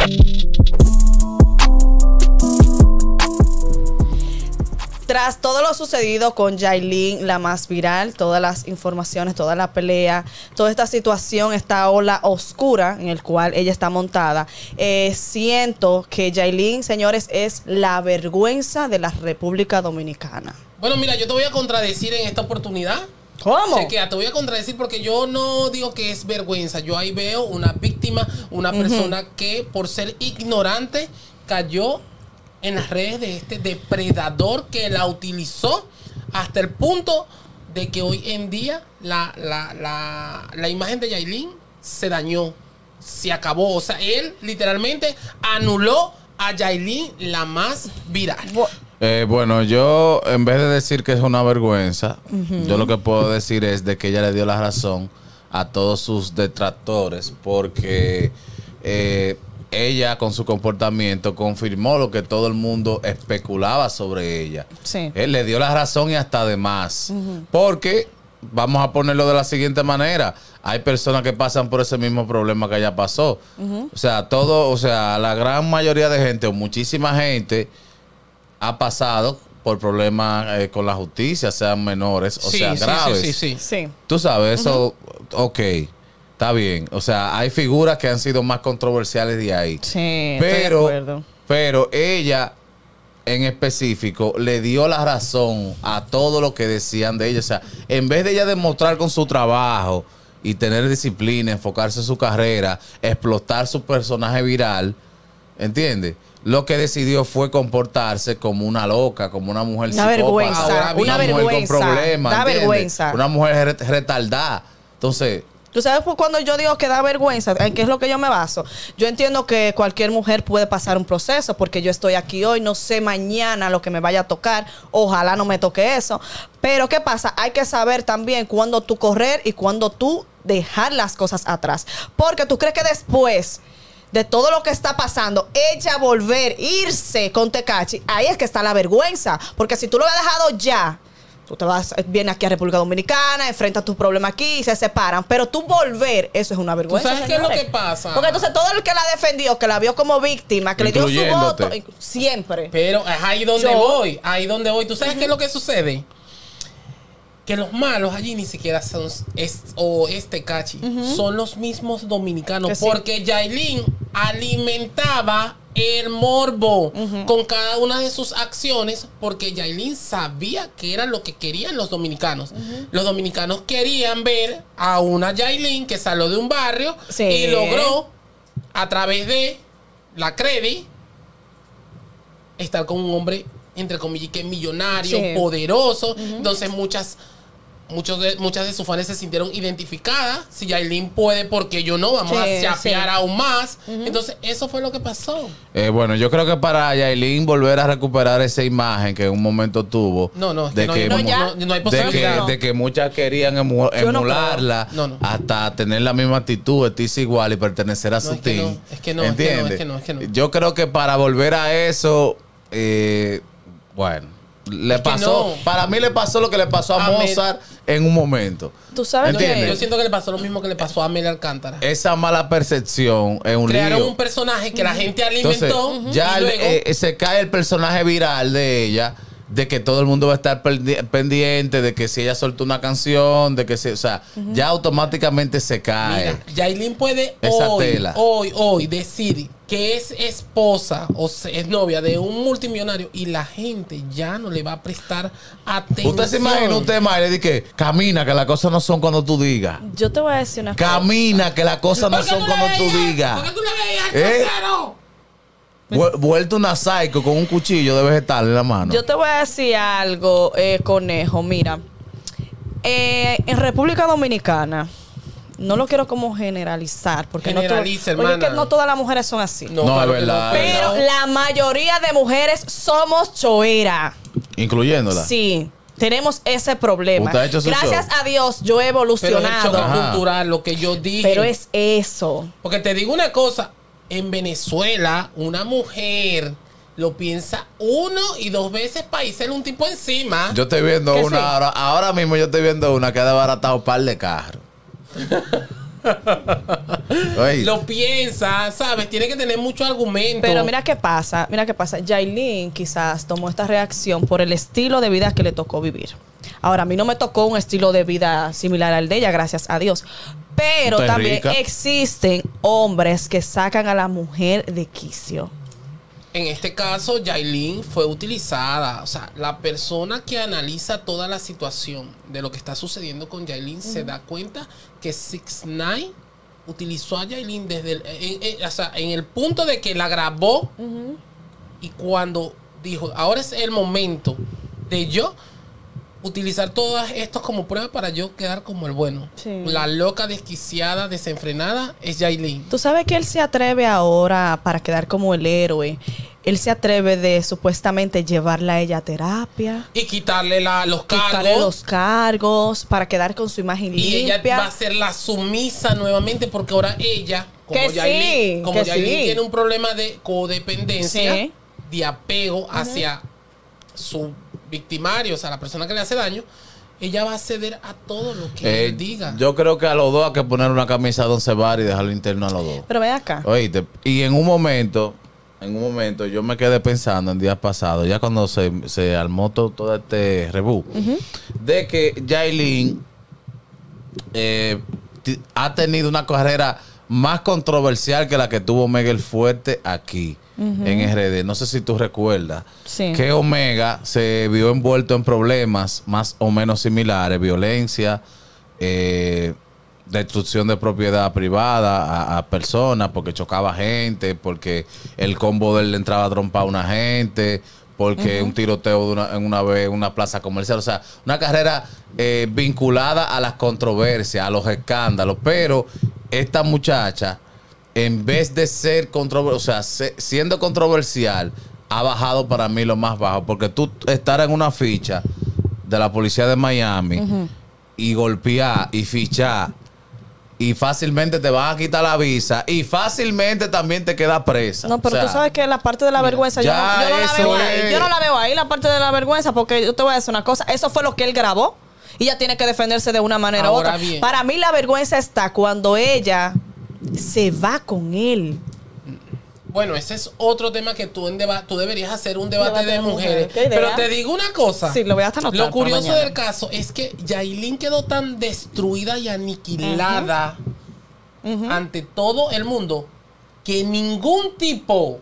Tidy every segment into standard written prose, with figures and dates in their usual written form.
Tras todo lo sucedido con Yailin, la más viral, todas las informaciones, toda la pelea, toda esta situación, esta ola oscura en el cual ella está montada, siento que Yailin, señores, es la vergüenza de la República Dominicana. Bueno, mira, yo te voy a contradecir en esta oportunidad. ¿Cómo? Chequea, te voy a contradecir porque yo no digo que es vergüenza. Yo ahí veo una víctima, una persona que por ser ignorante cayó en las redes de este depredador que la utilizó hasta el punto de que hoy en día la imagen de Yailin se dañó, se acabó. O sea, él literalmente anuló a Yailin, la más viral. Bueno, yo en vez de decir que es una vergüenza, yo lo que puedo decir es de que ella le dio la razón a todos sus detractores porque ella con su comportamiento confirmó lo que todo el mundo especulaba sobre ella. Sí. Él le dio la razón y hasta de más. Porque, vamos a ponerlo de la siguiente manera, hay personas que pasan por ese mismo problema que ella pasó. O sea, la gran mayoría de gente o muchísima gente ha pasado por problemas con la justicia, sean menores o sean graves. Sí. Tú sabes, eso, ok. Está bien, o sea, hay figuras que han sido más controversiales de ahí. Sí, pero ella en específico le dio la razón a todo lo que decían de ella. O sea, en vez de ella demostrar con su trabajo y tener disciplina, enfocarse en su carrera, explotar su personaje viral, ¿entiendes? Lo que decidió fue comportarse como una loca, como una mujer psicópata. Una mujer vergüenza. con problemas, Da ¿entiendes? vergüenza. Una mujer retardada. Entonces... ¿Tú sabes por cuando yo digo que da vergüenza? ¿En qué es lo que yo me baso? Yo entiendo que cualquier mujer puede pasar un proceso porque yo estoy aquí hoy, no sé mañana lo que me vaya a tocar. Ojalá no me toque eso. Pero ¿qué pasa? Hay que saber también cuándo tú correr y cuándo tú dejar las cosas atrás. Porque tú crees que después de todo lo que está pasando, ella volver, irse con Tekashi, ahí es que está la vergüenza. Porque si tú lo has dejado ya... Tú te vas, vienes aquí a República Dominicana, enfrentas tus problemas aquí y se separan. Pero tú volver, eso es una vergüenza. ¿Tú sabes qué es lo que pasa? Porque entonces todo el que la defendió, que la vio como víctima, que le dio su voto, siempre. Pero es ahí donde voy, ahí donde voy. ¿Tú sabes qué es lo que sucede? Que los malos allí ni siquiera son Tekashi, son los mismos dominicanos. Porque Yailin alimentaba el morbo con cada una de sus acciones, porque Yailin sabía que era lo que querían los dominicanos. Los dominicanos querían ver a una Yailin que salió de un barrio y logró, a través de la Credi, estar con un hombre, entre comillas, que es millonario, poderoso. Entonces muchas de sus fans se sintieron identificadas. Si Yailin puede, porque yo no, vamos a chapear aún más. Entonces eso fue lo que pasó. Bueno, yo creo que para Yailin volver a recuperar esa imagen que en un momento tuvo, no hay posibilidad. De que muchas querían emularla, hasta tener la misma actitud, vestirse igual y pertenecer a su team. Es que no. Yo creo que para volver a eso, bueno, le pasó, para mí le pasó lo que le pasó a Mozart en un momento. ¿Tú sabes? Yo siento que le pasó lo mismo que le pasó a Amelia Alcántara. Esa mala percepción es un Crearon lío. un personaje que la gente alimentó. Entonces, ya luego, se cae el personaje viral de ella, de que todo el mundo va a estar pendiente, de que si ella soltó una canción, de que o sea, ya automáticamente se cae. Mira, Yailin puede hoy decir que es esposa o es novia de un multimillonario y la gente ya no le va a prestar atención. ¿Usted se imagina Mayra, de que camina, que las cosas no son cuando tú digas? Yo te voy a decir una cosa. Camina, que las cosas no son cuando tú digas. ¿Por qué tú le veías al Vuelto una psycho con un cuchillo de vegetal en la mano. Yo te voy a decir algo, Conejo. Mira, en República Dominicana, no lo quiero como generalizar, porque no todas las mujeres son así. No, es verdad. Pero la mayoría de mujeres somos choera. Incluyéndola. Sí. Tenemos ese problema. Gracias a Dios yo he evolucionado. Pero es choque cultural, lo que yo dije. Pero es eso. Porque te digo una cosa. En Venezuela, una mujer lo piensa 1 y 2 veces para irse un tipo encima. Yo estoy viendo una ahora mismo yo estoy viendo una que ha desbaratado un par de carros. Oye, Lo piensa, ¿sabes? Tiene que tener mucho argumento. Pero mira qué pasa. Yailin quizás tomó esta reacción por el estilo de vida que le tocó vivir. Ahora, a mí no me tocó un estilo de vida similar al de ella, gracias a Dios. Pero Usted es también rica. existen hombres que sacan a la mujer de quicio. En este caso, Yailin fue utilizada. O sea, la persona que analiza toda la situación de lo que está sucediendo con Yailin se da cuenta que 6ix9ine utilizó a Yailin desde o sea, en el punto de que la grabó y cuando dijo, ahora es el momento de yo utilizar todo esto como prueba para yo quedar como el bueno. Sí. La loca, desquiciada, desenfrenada es Yailin. Tú sabes que él se atreve ahora para quedar como el héroe. Él se atreve de supuestamente llevarla a ella a terapia. Y quitarle los Quitarle cargos. los cargos para quedar con su imagen Y ella limpia. va a ser la sumisa nuevamente porque ahora ella, como Que Yailin, sí, como que Yailin sí. tiene un problema de codependencia, Sí. de apego hacia su victimario, o sea, la persona que le hace daño, ella va a ceder a todo lo que él diga. yo creo que a los dos hay que poner una camisa de 11 bar y dejarlo interno a los dos. Pero ven acá. Oíste, y en un momento yo me quedé pensando en días pasados, ya cuando se armó todo este rebú, de que Yailin ha tenido una carrera más controversial que la que tuvo Omega el Fuerte aquí en RD. No sé si tú recuerdas Sí. que Omega se vio envuelto en problemas más o menos similares, violencia, destrucción de propiedad privada a personas porque chocaba gente, porque el combo de él le entraba a trompar a una gente, porque un tiroteo en una plaza comercial. O sea, una carrera vinculada a las controversias, a los escándalos. Pero esta muchacha, en vez de ser controversial, o sea, siendo controversial, ha bajado para mí lo más bajo. Porque tú estar en una ficha de la policía de Miami y golpear y fichar, y fácilmente te van a quitar la visa y fácilmente también te queda presa. No, pero O sea, tú sabes que la parte de la vergüenza yo ya no la eso veo ahí. es. Yo no la veo ahí, la parte de la vergüenza, porque yo te voy a decir una cosa. Eso fue lo que él grabó y ella tiene que defenderse de una manera u Ahora otra. bien. Para mí la vergüenza está cuando ella se va con él. Bueno, ese es otro tema que tú deberías hacer un debate Debate de de mujeres. mujeres. ¿Qué idea? Pero te digo una cosa. Sí, lo voy a hasta anotar Lo para curioso mañana. del caso es que Yailin quedó tan destruida y aniquilada ante todo el mundo que ningún tipo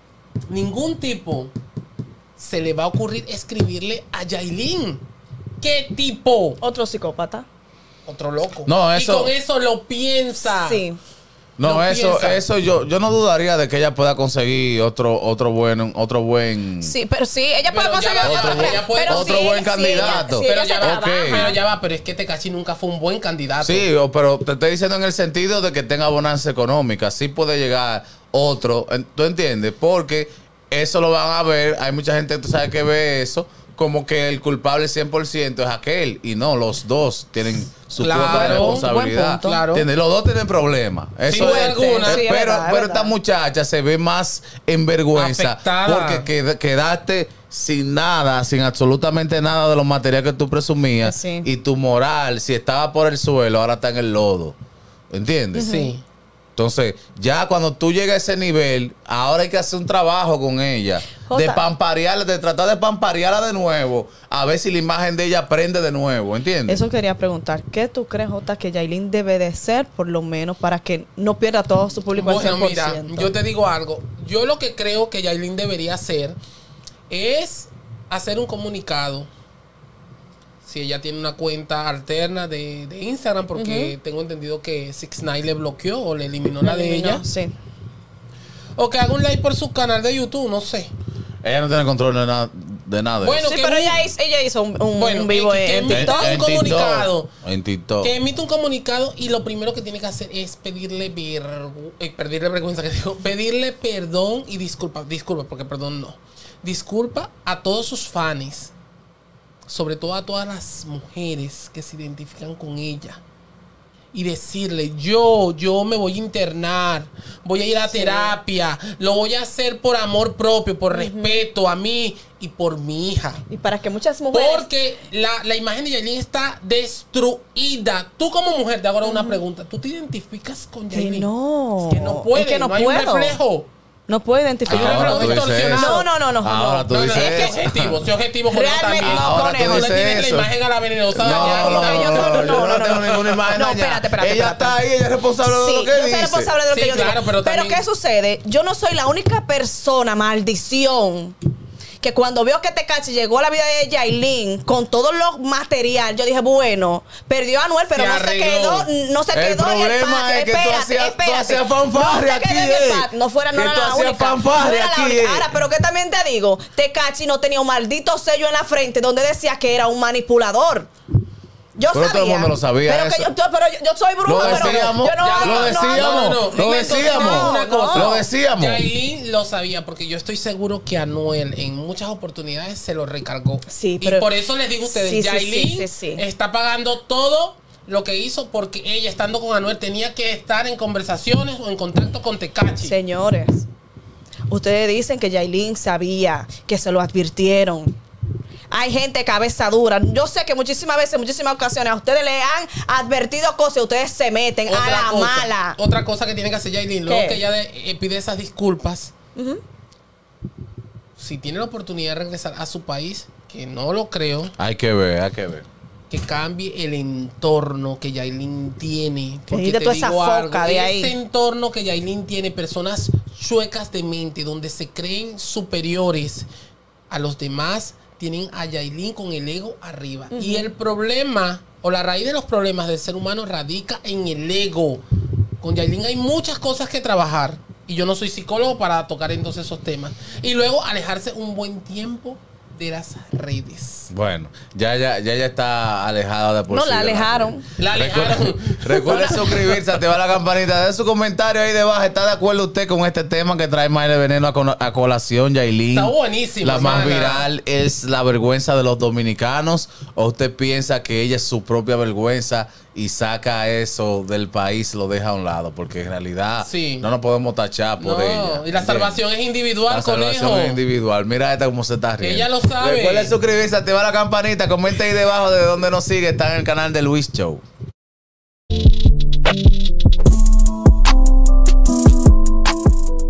se le va a ocurrir escribirle a Yailin. ¿Qué tipo? Otro psicópata. Otro loco. No, eso- Y con eso lo piensa. Sí. No, Lo eso piensa. yo no dudaría de que ella pueda conseguir otro buen. Sí, pero sí, ella puede Pero ya conseguir va, otro, ella puede- pero otro sí, buen sí, candidato. sí, Pero ella ya se va, trabaja. pero ya va, pero es que Tekashi nunca fue un buen candidato. Sí, pero te estoy diciendo en el sentido de que tenga bonanza económica. Sí puede llegar otro. ¿Tú entiendes? Porque eso lo van a ver. Hay mucha gente, tú sabes, que ve eso como que el culpable 100% es aquel. Y no, los dos tienen su Claro, cuota de buen responsabilidad. punto. Claro. ¿Entiendes? Los dos tienen problemas. Eso duda es. alguna. Sí, es pero verdad, es pero verdad. esta muchacha se ve más en vergüenza Afectada. porque quedaste sin nada, sin absolutamente nada de los materiales que tú presumías. Sí. Y tu moral, si estaba por el suelo, ahora está en el lodo. ¿Entiendes? Sí. Entonces, ya cuando tú llegas a ese nivel, ahora hay que hacer un trabajo con ella. Jota. De pamparearla, de tratar de pamparearla de nuevo. A ver si la imagen de ella prende de nuevo. ¿Entiendes? Eso quería preguntar. ¿Qué tú crees, Jota, que Yailin debe de ser, por lo menos, para que no pierda todo su público al Bueno, 100%? mira, yo te digo algo. Yo lo que creo que Yailin debería hacer es hacer un comunicado. Si ella tiene una cuenta alterna de Instagram, porque tengo entendido que 6ix9ine le bloqueó o le eliminó la de ella. Sí. O que haga un live por su canal de YouTube, no sé. Ella no tiene control de nada. Bueno, Sí, que pero un- ella hizo un Bueno, vivo que en emita TikTok. un comunicado. En TikTok. Que emite un comunicado y lo primero que tiene que hacer es pedirle vergüenza, que digo, pedirle perdón y disculpa, porque perdón no. Disculpa a todos sus fans, sobre todo a todas las mujeres que se identifican con ella. y decirle, yo me voy a internar, voy a ir a terapia, lo voy a hacer por amor propio, por respeto a mí y por mi hija. Y para que muchas mujeres... Porque la imagen de Yailin está destruida. Tú como mujer, te hago ahora una pregunta. ¿Tú te identificas con Yailin? no. Es que no puede, Es que no hay un puedo. reflejo. No puedo identificar. Ahora tú dices eso. No. Ahora tú No, dices es que eso. objetivo, soy objetivo con Realmente eso también. no, Ahora tú No le dices tienes la eso. imagen a la venenosa dañada. Yo no tengo ninguna imagen No, dañada. espérate. Ella está ahí, ella es responsable de lo que yo soy dice. responsable de lo Sí, que yo claro, digo. pero Pero también- ¿qué sucede? Yo no soy la única persona, maldición, que cuando veo que Tekashi llegó a la vida de Yailin con todo lo material, yo dije, bueno, perdió a Anuel, pero Se no se arregló. quedó, no se El quedó en el problema patio. es que tú hacías fanfarria no se quedó aquí, en el patio. No fuera, no que era tú la hacías única. fanfarria No era la aquí, única. Ahora, pero que también te digo, Tekashi no tenía un maldito sello en la frente donde decía que era un manipulador. Yo Pero sabía. todo el mundo lo sabía Pero, eso. pero yo soy bruja. Lo pero decíamos, yo no, lo decíamos. Lo decíamos. Una cosa. Lo decíamos. Yailin lo sabía porque yo estoy seguro que Anuel en muchas oportunidades se lo recargó. Sí, y pero- por eso les digo a ustedes, Sí, Yailin sí. está pagando todo lo que hizo porque ella estando con Anuel tenía que estar en conversaciones o en contacto con Tekashi. Señores, ustedes dicen que Yailin sabía, que se lo advirtieron. Hay gente cabeza dura. Yo sé que muchísimas veces, muchísimas ocasiones, a ustedes le han advertido cosas y ustedes se meten a la mala. Otra cosa que tiene que hacer Yailin, luego ¿Qué? que ella pide esas disculpas, si tiene la oportunidad de regresar a su país, que no lo creo, Hay que ver. que cambie el entorno que Yailin tiene. Porque quite te toda esa digo foca algo, de ahí. ese entorno que Yailin tiene, personas chuecas de mente, donde se creen superiores a los demás, tienen a Yailin con el ego arriba. Y el problema, o la raíz de los problemas del ser humano radica en el ego. Con Yailin hay muchas cosas que trabajar. Y yo no soy psicólogo para tocar entonces esos temas. Y luego alejarse un buen tiempo de las redes. Bueno, ya está alejada de por No, sí la de alejaron. La alejaron. Recuerde suscribirse, activar la campanita, de su comentario ahí debajo. ¿Está de acuerdo usted con este tema que trae Maile Veneno a colación, Yailin? Está buenísimo, La más hermana. viral es la vergüenza de los dominicanos. ¿O usted piensa que ella es su propia vergüenza y saca eso del país, lo deja a un lado? Porque en realidad Sí. no nos podemos tachar por ella. Y la salvación es individual, La salvación conejo. es individual. Mira esta cómo se está riendo. Ella lo sabe. Recuerden suscribirse, activar la campanita, comenta ahí debajo de donde nos sigue. Está en el canal de Luis Show.